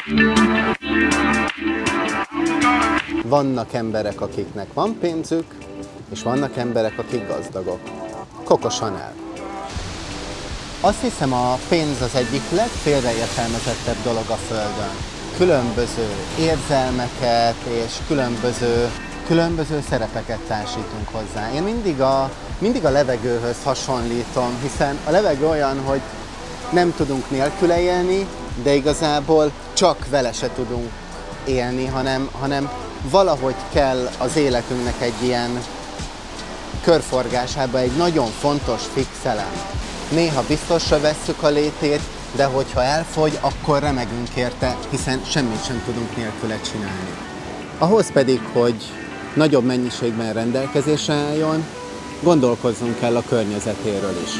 Vannak emberek, akiknek van pénzük, és vannak emberek, akik gazdagok. Coco Chanel. Azt hiszem, a pénz az egyik legfélreértelmezettebb dolog a Földön. Különböző érzelmeket és különböző szerepeket társítunk hozzá. Én mindig a levegőhöz hasonlítom, hiszen a levegő olyan, hogy nem tudunk nélküle élni, de igazából csak vele se tudunk élni, hanem valahogy kell az életünknek egy ilyen körforgásába egy nagyon fontos fix elem. Néha biztosra vesszük a létét, de hogyha elfogy, akkor remegünk érte, hiszen semmit sem tudunk nélküle csinálni. Ahhoz pedig, hogy nagyobb mennyiségben rendelkezésre álljon, gondolkozzunk kell a környezetéről is.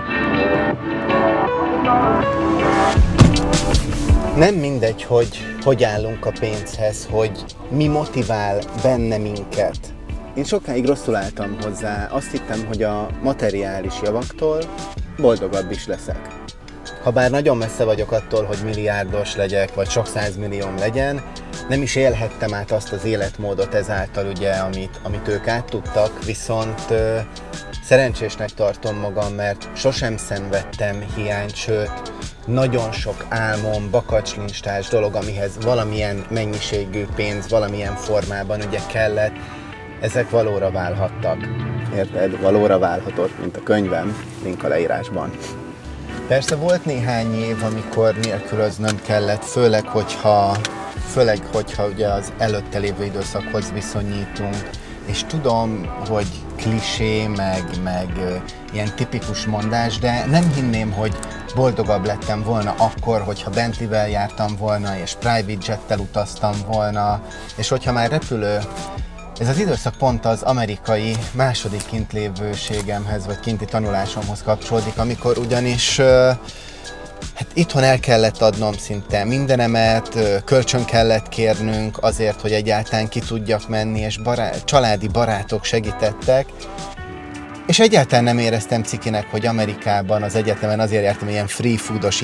Nem mindegy, hogy állunk a pénzhez, hogy mi motivál benne minket. Én sokáig rosszul álltam hozzá, azt hittem, hogy a materiális javaktól boldogabb is leszek. Habár nagyon messze vagyok attól, hogy milliárdos legyek, vagy sok százmillióm legyen, nem is élhettem át azt az életmódot ezáltal, ugye, amit ők átudtak, viszont szerencsésnek tartom magam, mert sosem szenvedtem hiányt, sőt, nagyon sok álmom, bakancslistás dolog, amihez valamilyen mennyiségű pénz, valamilyen formában ugye kellett, ezek valóra válhattak. Érted? Valóra válhatott, mint a könyvem, link a leírásban. Persze volt néhány év, amikor nélkülöznöm kellett, főleg, hogyha ugye az előtte lévő időszakhoz viszonyítunk, és tudom, hogy klisé, meg ilyen tipikus mondás, de nem hinném, hogy boldogabb lettem volna akkor, hogyha Bentleyvel jártam volna, és private jettel utaztam volna, és hogyha már repülő. Ez az időszak pont az amerikai második kintlévőségemhez, vagy kinti tanulásomhoz kapcsolódik, amikor ugyanis hát itthon el kellett adnom szinte mindenemet, kölcsön kellett kérnünk azért, hogy egyáltalán ki tudjak menni, és családi barátok segítettek. És egyáltalán nem éreztem cikinek, hogy Amerikában az egyetemen azért jártam ilyen free foodos,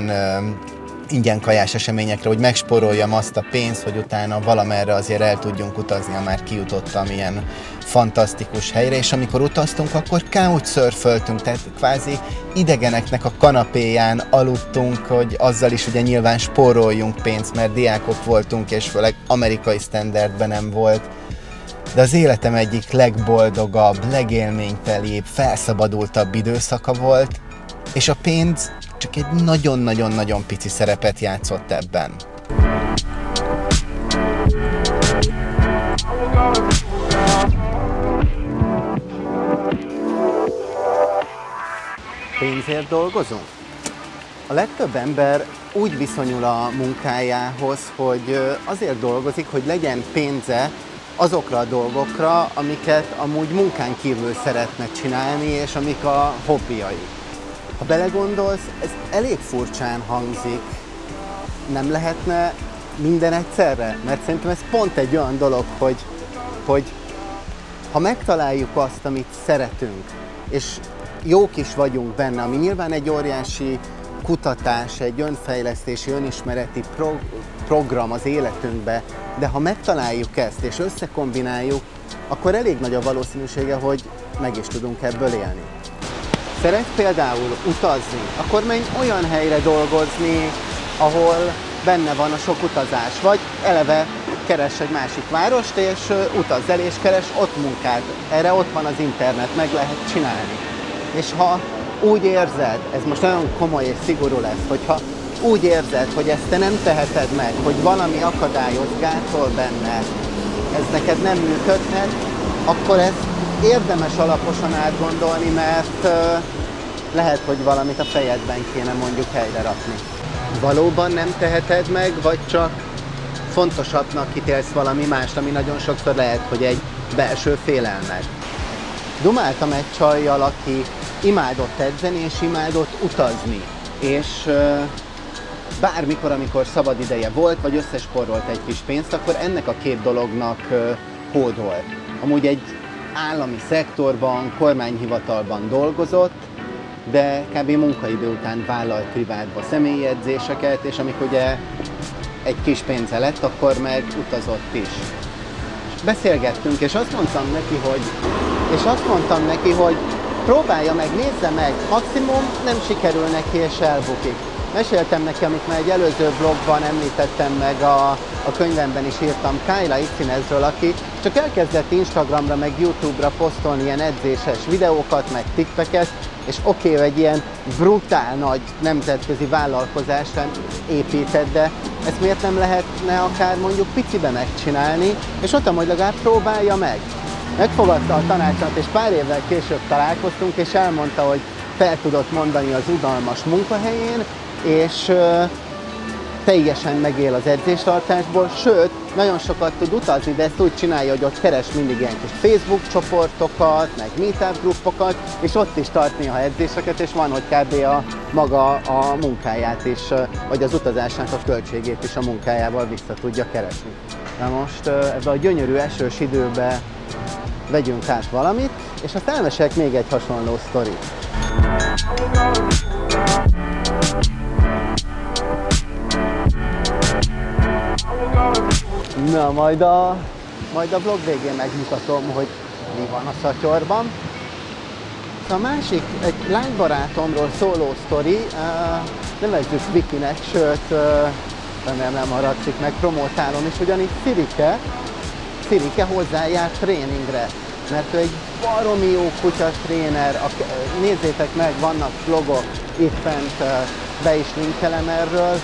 ingyen kajás eseményekre, hogy megspóroljam azt a pénzt, hogy utána valamerre azért el tudjunk utazni, ha már kijutottam ilyen fantasztikus helyre, és amikor utaztunk, akkor couchsurföltünk, tehát kvázi idegeneknek a kanapéján aludtunk, hogy azzal is ugye nyilván spóroljunk pénzt, mert diákok voltunk, és főleg amerikai standardben nem volt. De az életem egyik legboldogabb, legélménytelibb, felszabadultabb időszaka volt, és a pénz csak egy nagyon-nagyon-nagyon pici szerepet játszott ebben. Pénzért dolgozunk? A legtöbb ember úgy viszonyul a munkájához, hogy azért dolgozik, hogy legyen pénze azokra a dolgokra, amiket amúgy munkán kívül szeretne csinálni, és amik a hobbiai. Ha belegondolsz, ez elég furcsán hangzik. Nem lehetne minden egyszerre? Mert szerintem ez pont egy olyan dolog, hogy ha megtaláljuk azt, amit szeretünk, és jók is vagyunk benne, ami nyilván egy óriási kutatás, egy önfejlesztési, önismereti program az életünkbe, de ha megtaláljuk ezt és összekombináljuk, akkor elég nagy a valószínűsége, hogy meg is tudunk ebből élni. Szeret például utazni, akkor menj olyan helyre dolgozni, ahol benne van a sok utazás, vagy eleve keres egy másik várost, és utazz el, és keres ott munkát. Erre ott van az internet, meg lehet csinálni. És ha úgy érzed, ez most nagyon komoly és szigorú lesz, hogyha úgy érzed, hogy ezt te nem teheted meg, hogy valami akadályoz, gátol benne, ez neked nem működhet, akkor ezt érdemes alaposan átgondolni, mert lehet, hogy valamit a fejedben kéne mondjuk helyre rakni. Valóban nem teheted meg, vagy csak fontosabbnak ítélsz valami mást, ami nagyon sokszor lehet, hogy egy belső félelmed. Dumáltam egy csajjal, aki imádott edzeni és imádott utazni, és bármikor, amikor szabad ideje volt, vagy összesporolt egy kis pénzt, akkor ennek a két dolognak hódolt. Amúgy egy állami szektorban, kormányhivatalban dolgozott, de kb. Munkaidő után vállalt privátba személyi edzéseket, és amikor ugye egy kis pénze lett, akkor meg utazott is. Beszélgettünk, és azt mondtam neki, hogy próbálja meg, nézze meg, maximum nem sikerül neki és elbukik. Meséltem neki, amit már egy előző blogban említettem meg, a könyvemben is írtam, Kyla Icinezről, aki csak elkezdett Instagramra meg YouTube-ra posztolni ilyen edzéses videókat, meg tippeket, és oké, egy ilyen brutál nagy nemzetközi vállalkozásra épített, de ezt miért nem lehetne akár mondjuk picibe megcsinálni, és ott hogy legalább próbálja meg. Megfogadta a tanácsot, és pár évvel később találkoztunk, és elmondta, hogy fel tudott mondani az unalmas munkahelyén, és teljesen megél az edzéstartásból, sőt, nagyon sokat tud utazni, de ezt úgy csinálja, hogy ott keres mindig ilyen kis Facebook csoportokat, meg meetup gruppokat, és ott is tart néha edzéseket, és van, hogy kb. Maga a munkáját is, vagy az utazásnak a költségét is a munkájával vissza tudja keresni. Na most ebbe a gyönyörű esős időbe vegyünk át valamit, és azt elmesélek még egy hasonló sztorit. Na, majd a vlog végén megmutatom, hogy mi van a szatyorban. A másik, egy lánybarátomról szóló sztori, nevezzük Vikinek, sőt, remélem nem haragszik meg, promotálom is, ugyanis Szirike hozzájár tréningre, mert ő egy baromi jó kutya tréner, nézzétek meg, vannak vlogok, itt fent be is linkelem erről.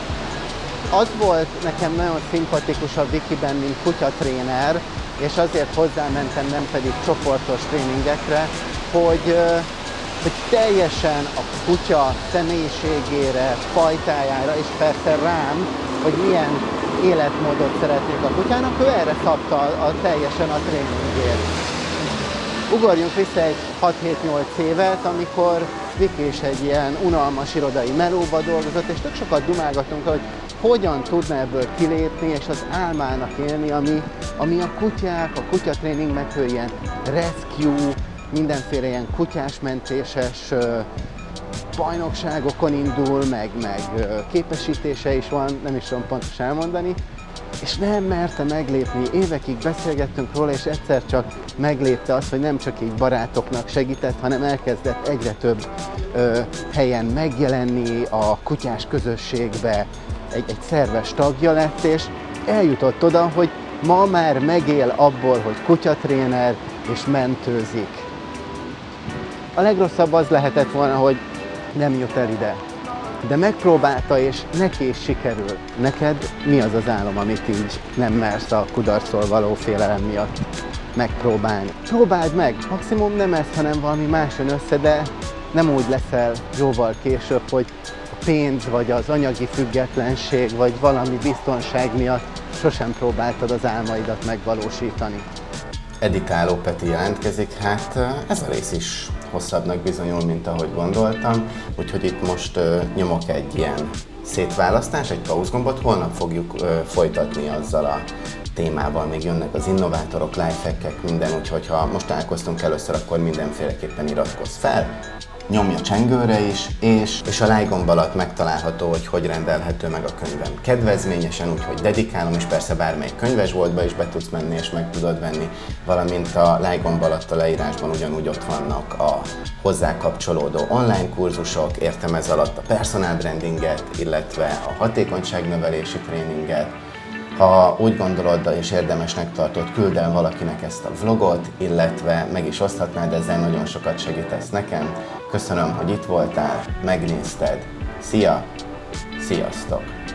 Az volt nekem nagyon szimpatikus a Vikiben, mint kutyatréner, és azért hozzámentem, nem pedig csoportos tréningekre, hogy teljesen a kutya személyiségére, fajtájára, és persze rám, hogy milyen életmódot szeretnék a kutyának, ő erre szabta teljesen a tréningét. Ugorjunk vissza egy 6-7-8 évet, amikor Viki is egy ilyen unalmas irodai melóba dolgozott, és tök sokat dumálgatunk, hogy hogyan tudna ebből kilépni, és az álmának élni, ami a kutyák, a kutyatréning, meg ő ilyen rescue, mindenféle ilyen kutyásmentéses bajnokságokon indul, meg képesítése is van, nem is tudom pontosan elmondani, és nem merte meglépni. Évekig beszélgettünk róla, és egyszer csak meglépte azt, hogy nem csak így barátoknak segített, hanem elkezdett egyre több helyen megjelenni, a kutyás közösségbe egy szerves tagja lett, és eljutott oda, hogy ma már megél abból, hogy kutyatréner és mentőzik. A legrosszabb az lehetett volna, hogy nem jut el ide. De megpróbálta, és neki is sikerül. Neked mi az az álom, amit így nem mersz a kudarctól való félelem miatt megpróbálni? Próbáld meg! Maximum nem ez, hanem valami más jön össze, de nem úgy leszel jóval később, hogy a pénz, vagy az anyagi függetlenség, vagy valami biztonság miatt sosem próbáltad az álmaidat megvalósítani. Edikáló Peti jelentkezik, hát ez a rész is hosszabbnak bizonyul, mint ahogy gondoltam, úgyhogy itt most nyomok egy ilyen szétválasztás, egy pauzgombot, holnap fogjuk folytatni azzal a témával, még jönnek az innovátorok, lifehackek, minden, úgyhogy ha most találkoztunk először, akkor mindenféleképpen iratkozz fel, nyomj a csengőre is, és a like gomb alatt megtalálható, hogy rendelhető meg a könyvem kedvezményesen, úgyhogy dedikálom, és persze bármelyik könyvesboltba is be tudsz menni és meg tudod venni, valamint a like gomb alatt a leírásban ugyanúgy ott vannak a hozzá kapcsolódó online kurzusok, értem ez alatt a personal brandinget, illetve a hatékonyságnövelési tréninget. Ha úgy gondolod és érdemesnek tartod, küld el valakinek ezt a vlogot, illetve meg is oszthatnád, ezzel nagyon sokat segítesz nekem. Köszönöm, hogy itt voltál, megnézted. Szia! Sziasztok!